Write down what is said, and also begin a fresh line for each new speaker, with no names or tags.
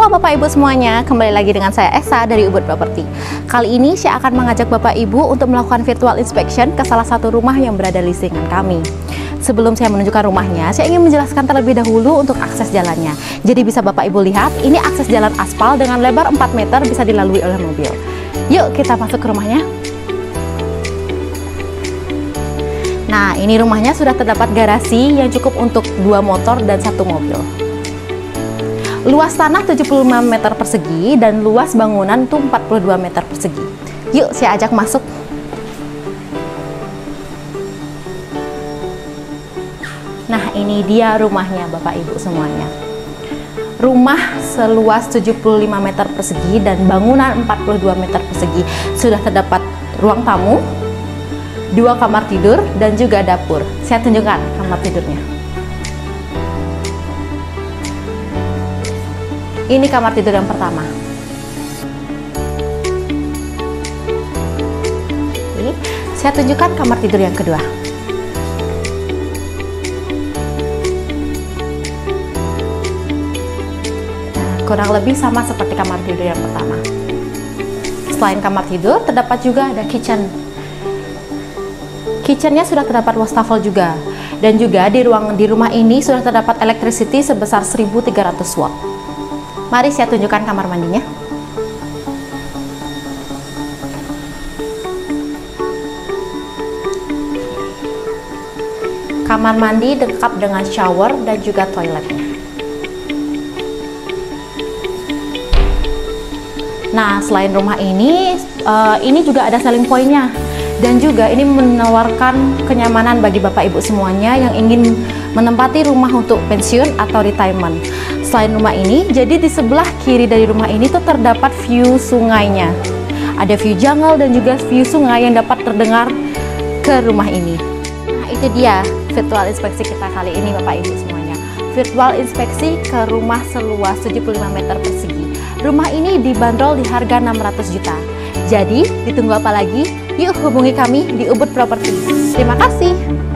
Halo Bapak Ibu semuanya, kembali lagi dengan saya Esa dari Ubud Property. Kali ini saya akan mengajak Bapak Ibu untuk melakukan virtual inspection ke salah satu rumah yang berada di lingkungan kami. Sebelum saya menunjukkan rumahnya, saya ingin menjelaskan terlebih dahulu untuk akses jalannya. Jadi bisa Bapak Ibu lihat, ini akses jalan aspal dengan lebar 4 meter bisa dilalui oleh mobil. Yuk kita masuk ke rumahnya. Nah, ini rumahnya sudah terdapat garasi yang cukup untuk 2 motor dan 1 mobil. Luas tanah 75 meter persegi dan luas bangunan itu 42 meter persegi. Yuk saya ajak masuk. Nah, ini dia rumahnya Bapak Ibu semuanya. Rumah seluas 75 meter persegi dan bangunan 42 meter persegi. Sudah terdapat ruang tamu, 2 kamar tidur dan juga dapur. Saya tunjukkan kamar tidurnya. Ini kamar tidur yang pertama. Oke, saya tunjukkan kamar tidur yang kedua. Nah, kurang lebih sama seperti kamar tidur yang pertama. Selain kamar tidur, terdapat juga ada kitchen. Kitchennya sudah terdapat wastafel juga. Dan juga di rumah ini sudah terdapat electricity sebesar 1300 watt. Mari saya tunjukkan kamar mandinya. Kamar mandi lengkap dengan shower dan juga toiletnya. Nah, selain rumah ini juga ada selling point-nya. Dan juga ini menawarkan kenyamanan bagi Bapak Ibu semuanya yang ingin menempati rumah untuk pensiun atau retirement. Selain rumah ini, jadi di sebelah kiri dari rumah ini tuh terdapat view sungainya. Ada view jungle dan juga view sungai yang dapat terdengar ke rumah ini. Nah, itu dia virtual inspeksi kita kali ini Bapak Ibu semuanya. Virtual inspeksi ke rumah seluas 75 meter persegi. Rumah ini dibanderol di harga 600 juta. Jadi, ditunggu apa lagi? Yuk hubungi kami di Ubud Property. Terima kasih.